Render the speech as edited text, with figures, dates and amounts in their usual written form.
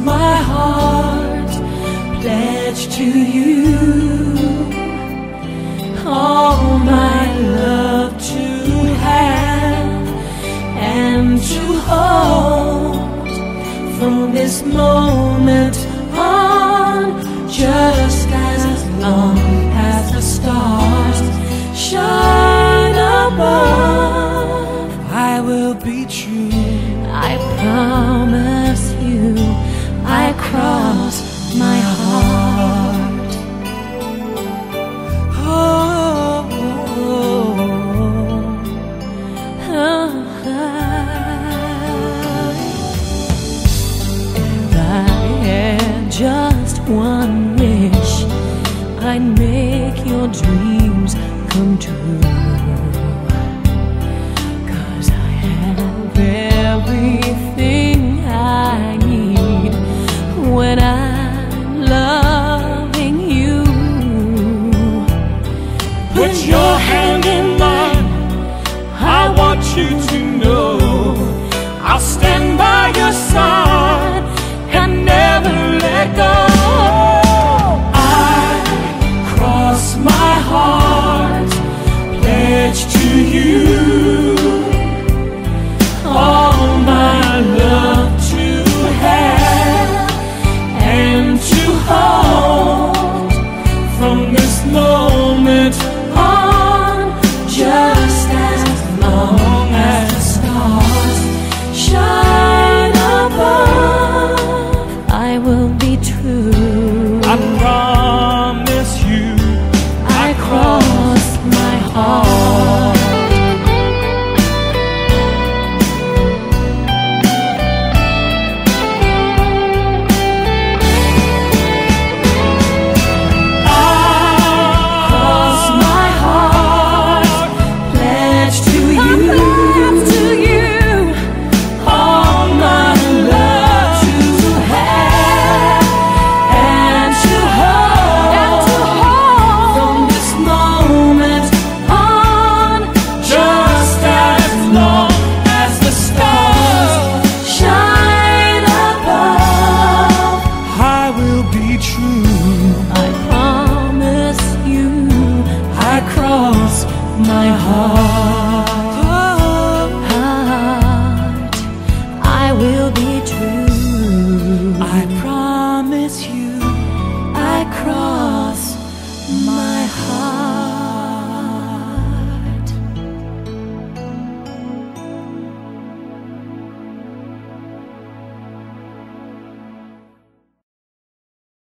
my heart, pledge to you all my love to have and to hold from this moment on, just as long as the stars shine above. I will be true, I promise you. I cross my heart. Oh, if I had just one wish, I'd make your dreams come true. 'Cause I have everything I need when I'm loving you. Put your hand in mine, I want you to know I'll stand by your side and never let go. I cross my heart, pledge to you all my love to have and to hold from this moment on, just as long as the stars shine above. I will be true, I promise you. I cross my heart. I promise you, I cross my heart.